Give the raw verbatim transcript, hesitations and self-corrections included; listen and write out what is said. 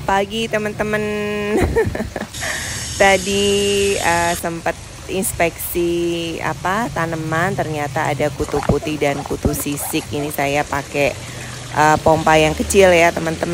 pagi teman-teman. Tadi uh, sempat inspeksi apa tanaman, ternyata ada kutu putih dan kutu sisik. Ini saya pakai uh, pompa yang kecil ya teman-teman.